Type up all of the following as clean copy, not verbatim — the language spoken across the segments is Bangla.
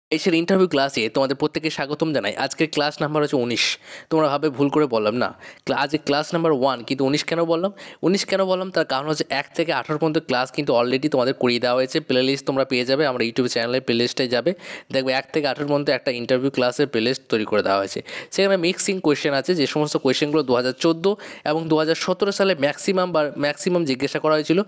এসের ইন্টারভিউ ক্লাসে তোমাদের প্রত্যেককে স্বাগতম জানাই। আজকের ক্লাস নাম্বার হচ্ছে 19। তোমরা ভাবে ভুল করে বললাম না, আজকে ক্লাস নাম্বার 1, কিন্তু 19 কেন বললাম? 19 কেন বললাম তার কারণ হচ্ছে 1 থেকে 18 পর্যন্ত ক্লাস কিন্তু অলরেডি তোমাদের করিয়ে দেওয়া হয়েছে। প্লে লিস্ট তোমরা পেয়ে যাবে, আমরা ইউটিউব চ্যানেলে প্লে লিস্টে যাবে, দেখবে 1 থেকে 18 পর্যন্ত একটা ইন্টারভিউ ক্লাসের প্লে লিস্ট তৈরি করে দেওয়া হয়েছে। সেখানে মিক্সিং কোয়েশ্চেন আছে, যে সমস্ত কোয়েশ্চেনগুলো 2014 এবং 2017 সালে ম্যাক্সিমাম জিজ্ঞাসা করা হয়েছিল।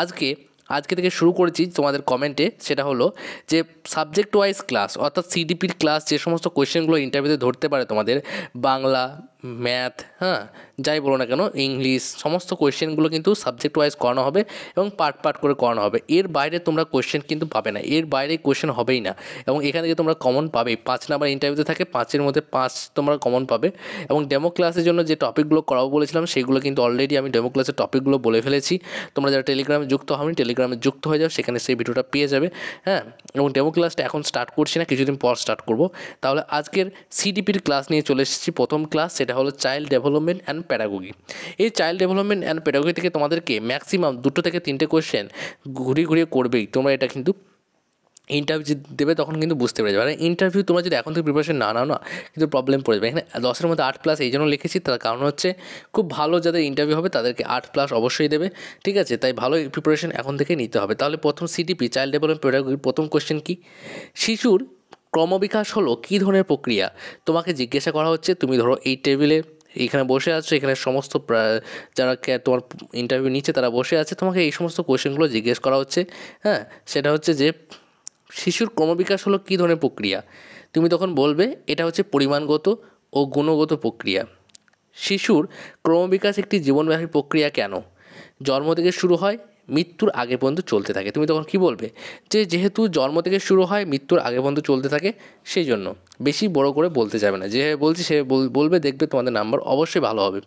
আজকে থেকে শুরু করেছি তোমাদের কমেন্টে, সেটা হলো যে সাবজেক্ট ওয়াইজ ক্লাস, অর্থাৎ সিডিপির ক্লাস যে সমস্ত কোয়েশ্চেনগুলো ইন্টারভিউতে ধরতে পারে তোমাদের, বাংলা, ম্যাথ, যাই বলো না কেন, ইংলিশ, সমস্ত কোয়েশ্চেনগুলো কিন্তু সাবজেক্ট ওয়াইজ করানো হবে এবং পার্ট করে করানো হবে। এর বাইরে তোমরা কোয়েশ্চেন কিন্তু পাবে না, এর বাইরে কোয়েশ্চেন হবেই না। এবং এখান থেকে তোমরা কমন পাবেই। 5 নাম্বার ইন্টারভিউতে থাকে, 5-এর মধ্যে 5 তোমরা কমন পাবে। এবং ডেমো ক্লাসের জন্য যে টপিকগুলো করাবো বলেছিলাম, সেগুলো কিন্তু অলরেডি আমি ডেমো ক্লাসের টপিকগুলো বলে ফেলেছি। তোমরা যারা টেলিগ্রামে যুক্ত হবেন, টেলিগ্রামে যুক্ত হয়ে যাও, সেখানে সেই ভিডিওটা পেয়ে যাবে। এবং ডেমো ক্লাসটা এখন স্টার্ট করছি না, কিছুদিন পর স্টার্ট করব। তাহলে আজকের সিডিপির ক্লাস নিয়ে চলে এসেছি। প্রথম ক্লাস, সেটা হলো চাইল্ড ডেভেলপমেন্ট অ্যান্ড প্যাডাগজি। এই চাইল্ড ডেভেলপমেন্ট অ্যান্ড প্যাডাগজি থেকে তোমাদেরকে ম্যাক্সিমাম 2 থেকে 3টে কোয়েশ্চেন ঘুরিয়ে করবেই। তোমরা এটা কিন্তু ইন্টারভিউ দেবে, তখন কিন্তু বুঝতে পেরে যাবে। আর ইন্টারভিউ তোমরা যদি এখন থেকে প্রিপারেশন নাও না, কিন্তু প্রবলেম পড়ে যাবে। এখানে 10-এর মধ্যে 8+ এই জন্য লিখেছি, তার কারণ হচ্ছে খুব ভালো যাদের ইন্টারভিউ হবে তাদেরকে 8+ অবশ্যই দেবে, ঠিক আছে? তাই ভালো প্রিপারেশন এখন থেকে নিতে হবে। তাহলে প্রথম সিডিপি চাইল্ড ডেভেলপমেন্ট প্যাডাগজির প্রথম কোয়েশ্চেন কি? শিশুর ক্রমবিকাশ হলো কী ধরনের প্রক্রিয়া? তোমাকে জিজ্ঞাসা করা হচ্ছে, তুমি ধরো এই টেবিলে এখানে বসে আছো, এখানে সমস্ত যারা তোমার ইন্টারভিউ নিচ্ছে তারা বসে আছে, তোমাকে এই সমস্ত কোয়েশ্চেনগুলো জিজ্ঞেস করা হচ্ছে। সেটা হচ্ছে যে শিশুর ক্রমবিকাশ হলো কী ধরনের প্রক্রিয়া? তুমি তখন বলবে এটা হচ্ছে পরিমাণগত ও গুণগত প্রক্রিয়া। শিশুর ক্রমবিকাশ একটি জীবনব্যাপী প্রক্রিয়া কেন? জন্ম থেকে শুরু হয়, মৃত্যুর আগে পর্যন্ত চলতে থাকে। তুমি তখন কি বলবে? যেহেতু জন্ম থেকে শুরু হয়, মৃত্যুর আগে পর্যন্ত চলতে থাকে, সেই জন্য বেশি বড় করে বলতে যাবে না, যে বলছি সে বলবে, দেখবে তোমাদের নাম্বার অবশ্যই ভালো হবে।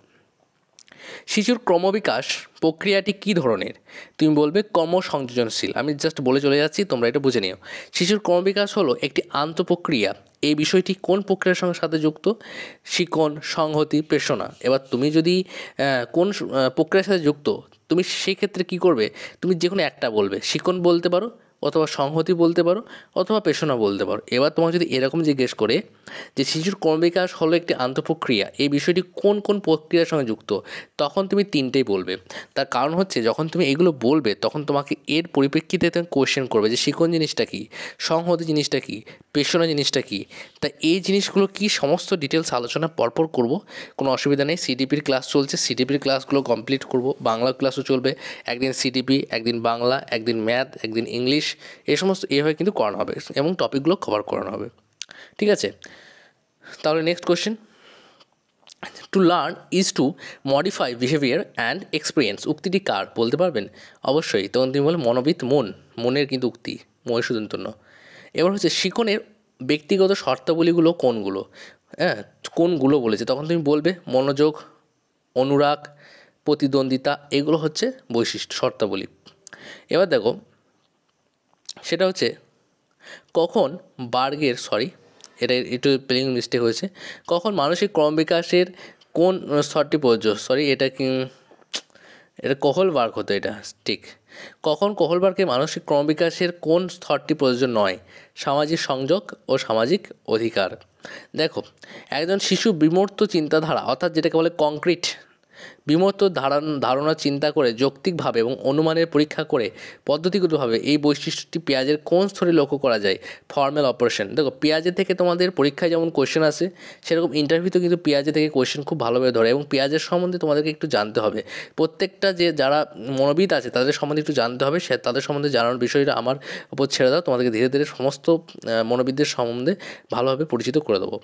শিশুর ক্রমবিকাশ প্রক্রিয়াটি কী ধরনের? তুমি বলবে ক্রমসংযোজনশীল। আমি জাস্ট বলে চলে যাচ্ছি, তোমরা এটা বুঝে নিও। শিশুর ক্রমবিকাশ হলো একটি আন্তঃপ্রক্রিয়া। এই বিষয়টি কোন প্রক্রিয়ার সঙ্গে সাথে যুক্ত? শিকন, সংহতি, প্রেষণা। এবার তুমি যদি কোন প্রক্রিয়ার সাথে যুক্ত, তুমি সেই ক্ষেত্রে কী করবে? তুমি যে কোনো একটা বলবে, শিকন বলতে পারো, অথবা সংহতি বলতে পারো, অথবা প্রেষণা বলতে পারো। এবার তোমাকে যদি এরকম জিজ্ঞেস করে যে শিশুর ক্রমবিকাশ হলো একটি আন্তঃপ্রক্রিয়া, এই বিষয়টি কোন কোন প্রক্রিয়ার সঙ্গে যুক্ত, তখন তুমি 3টেই বলবে। তার কারণ হচ্ছে যখন তুমি এগুলো বলবে, তখন তোমাকে এর পরিপ্রেক্ষিতে কোয়েশ্চেন করবে যে শিকন জিনিসটা কী, সংহতি জিনিসটা কী, প্রেষণা জিনিসটা কী। তা এই জিনিসগুলো কি সমস্ত ডিটেলস আলোচনা পরপর করব, কোনো অসুবিধা নেই। সিডিপির ক্লাস চলছে, সিডিপির ক্লাসগুলো কমপ্লিট করব। বাংলা ক্লাসও চলবে, একদিন সিডিপি, একদিন বাংলা, একদিন ম্যাথ, একদিন ইংলিশ, এই সমস্ত এইভাবে কিন্তু করানো হবে এবং টপিকগুলো কভার করানো হবে, ঠিক আছে? তাহলে next question, to learn is to modify behaviour and experience. উক্তিটি কার? বলতে পারবেন? অবশ্যই। তখন তুমি বলে মনোবিদ মনের কিন্তু উক্তি, মহিষুদন্তন্য। এবার হচ্ছে শিকনের ব্যক্তিগত শর্তাবলীগুলো কোনগুলো? কোনগুলো বলেছে, তখন তুমি বলবে মনোযোগ, অনুরাগ, প্রতিদ্বন্দ্বিতা, এগুলো হচ্ছে বৈশিষ্ট্য, শর্তাবলী। এবার দেখো, সেটা হচ্ছে কখন এটা একটু স্পেলিং মিস্টেক হয়েছে। কখন মানসিক ক্রমবিকাশের কোন স্তরটি প্রযোজ্য? এটা কোহলবার্গ হতো, এটা ঠিক। কখন কোহলবার্গে মানসিক ক্রমবিকাশের কোন স্তরটি প্রযোজ্য নয়? সামাজিক সংযোগ ও সামাজিক অধিকার। দেখো, একজন শিশু বিমূর্ত চিন্তাধারা, অর্থাৎ যেটাকে বলে কংক্রিট, বিমূর্ত ধারণা চিন্তা করে যৌক্তিকভাবে এবং অনুমানের পরীক্ষা করে পদ্ধতিগতভাবে, এই বৈশিষ্ট্যটি পেঁয়াজের কোন স্তরে লক্ষ্য করা যায়? Formal operation. দেখো, পেঁয়াজের থেকে তোমাদের পরীক্ষায় যেমন কোয়েশ্চেন আসে, সেরকম ইন্টারভিউতে কিন্তু পেঁয়াজের থেকে কোয়েশ্চেন খুব ভালোভাবে ধরে, এবং পেঁয়াজের সম্বন্ধে তোমাদেরকে একটু জানতে হবে। প্রত্যেকটা যারা মনোবিদ আছে তাদের সম্বন্ধে একটু জানতে হবে, তাদের সম্বন্ধে জানার বিষয়টা আমার উপর ছেড়ে দাও, তোমাদেরকে ধীরে ধীরে সমস্ত মনোবিদদের সম্বন্ধে ভালোভাবে পরিচিত করে দেবো।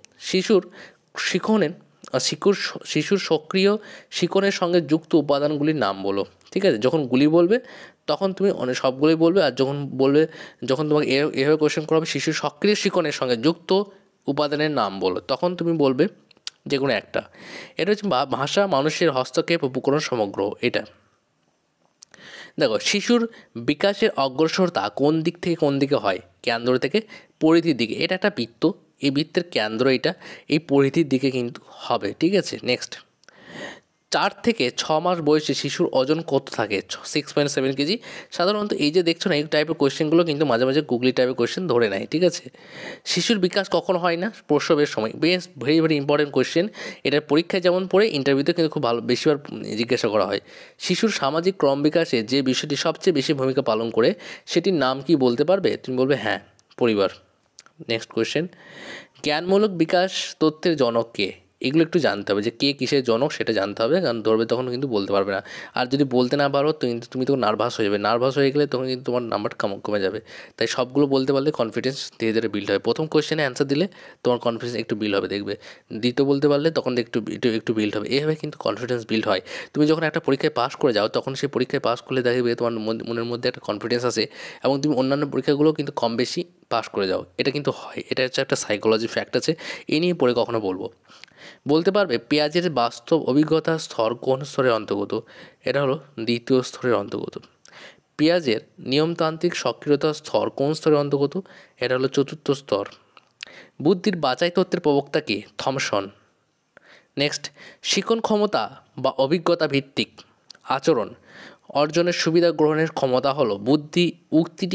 শিশুর সক্রিয় শিকনের সঙ্গে যুক্ত উপাদানগুলির নাম বলো, ঠিক আছে? যখন গুলি বলবে তখন তুমি সবগুলোই বলবে, আর যখন তোমাকে এভাবে কোয়েশ্চেন করা হবে, শিশুর সক্রিয় শিকনের সঙ্গে যুক্ত উপাদানের নাম বলো, তখন তুমি বলবে যে কোনো একটা। এটা হচ্ছে ভাষা, মানুষের হস্তক্ষেপ, উপকরণ, সমগ্র। এটা দেখো, শিশুর বিকাশের অগ্রসরতা কোন দিক থেকে কোন দিকে হয়? কেন্দ্র থেকে পরিধির দিকে। এটা একটা বৃত্ত, এই বৃত্তের কেন্দ্র এটা, এই পরিধির দিকে কিন্তু হবে, ঠিক আছে? নেক্সট, 4 থেকে 6 মাস বয়সে শিশুর ওজন কত থাকে? 6.7 কেজি। সাধারণত এই যে দেখছো না এই টাইপের কোয়েশ্চেনগুলো কিন্তু মাঝে মাঝে গুগলি টাইপের কোয়েশ্চেন ধরে নেয়, ঠিক আছে? শিশুর বিকাশ কখন হয় না? প্রসবের সময়। বেশ ভেরি ভেরি ইম্পর্টেন্ট কোয়েশ্চেন। এটার পরীক্ষায় যেমন পড়ে ইন্টারভিউতে কিন্তু খুব ভালো বেশিবার জিজ্ঞাসা করা হয়। শিশুর সামাজিক ক্রম বিকাশে যে বিষয়টি সবচেয়ে বেশি ভূমিকা পালন করে সেটির নাম কি বলতে পারবে? তুমি বলবে হ্যাঁ, পরিবার। নেক্সট কোয়েশ্চেন, জ্ঞানমূলক বিকাশ তথ্যের জনক কে? এগুলো একটু জানতে হবে যে কে কিসের জনক সেটা জানতে হবে, কারণ ধরবে তখন কিন্তু বলতে পারবে না। আর যদি বলতে না পারো তো কিন্তু তুমি তো নার্ভাস হয়ে যাবে, নার্ভাস হয়ে গেলে তখন কিন্তু তোমার নাম্বার কমে যাবে। তাই সবগুলো বলতে পারলে কনফিডেন্স ধীরে ধীরে বিল্ড হবে। প্রথম কোয়েশ্চেনে অ্যান্সার দিলে তোমার কনফিডেন্স একটু বিল্ড হবে, দেখবে। দ্বিতীয় বলতে পারলে তখন একটু বিল্ড হবে। এভাবে কিন্তু কনফিডেন্স বিল্ড হয়। তুমি যখন একটা পরীক্ষায় পাস করে যাও তখন সেই পরীক্ষায় পাস করলে দেখবে তোমার মনের মধ্যে একটা কনফিডেন্স আসে এবং তুমি অন্যান্য পরীক্ষাগুলো কিন্তু কম বেশি পাস করে যাও। এটা কিন্তু হয়, এটা হচ্ছে একটা সাইকোলজি ফ্যাক্ট আছে। এ নিয়ে পরে কখনো বলবো। বলতে পারবে পেঁয়াজের বাস্তব অভিজ্ঞতার স্তর কোন স্তরের অন্তর্গত? এটা হলো দ্বিতীয় স্তরের অন্তর্গত। পেঁয়াজের নিয়মতান্ত্রিক সক্রিয়তার স্তর কোন স্তরের অন্তর্গত? এটা হলো চতুর্থ স্তর। বুদ্ধির বাছাই তত্ত্বের প্রবক্তা কে? থমসন। নেক্সট, শিখন ক্ষমতা বা অভিজ্ঞতা ভিত্তিক আচরণ অর্জনের সুবিধা গ্রহণের ক্ষমতা হলো বুদ্ধি। উক্তিটি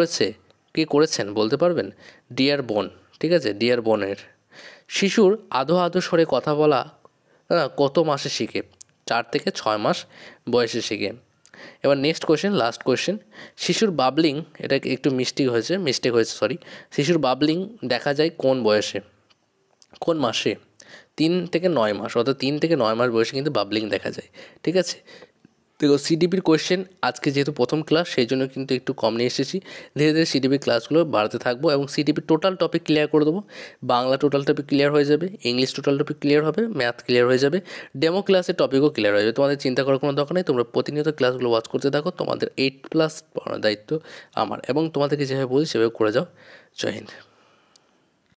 কে করেছেন বলতে পারবেন? ডিয়ার বোন, ঠিক আছে, ডিয়ার বোনের। শিশুর আধো আধো স্বরে কথা বলা কত মাসে শিখে? 4 থেকে 6 মাস বয়সে শিখে। এবার নেক্সট কোয়েশ্চেন, লাস্ট কোয়েশ্চেন, শিশুর বাবলিং, এটা একটু মিস্টেক হয়েছে, শিশুর বাবলিং দেখা যায় কোন বয়সে, কোন মাসে? 3 থেকে 9 মাস, অর্থাৎ 3 থেকে 9 মাস বয়সে কিন্তু বাবলিং দেখা যায়, ঠিক আছে? দেখো সিডিপির কোয়েশ্চেন আজকে যেহেতু প্রথম ক্লাস সেই জন্য কিন্তু একটু কম নিয়ে এসেছি। ধীরে ধীরে সিডিপির ক্লাসগুলো বাড়াতে থাকবো এবং সিডিপির টোটাল টপিক ক্লিয়ার করে দেবো। বাংলা টোটাল টপিক ক্লিয়ার হয়ে যাবে, ইংলিশ টোটাল টপিক ক্লিয়ার হবে, ম্যাথ ক্লিয়ার হয়ে যাবে, ডেমো ক্লাসের টপিকও ক্লিয়ার হয়ে যাবে। তোমাদের চিন্তা করার কোনো দরকার নেই, তোমরা প্রতিনিয়ত ক্লাসগুলো ওয়াচ করতে থাকো। তোমাদের 8+ পড়ানোর দায়িত্ব আমার, এবং তোমাদেরকে যেভাবে বলি সেভাবে করে যাও। জয় হিন্দ।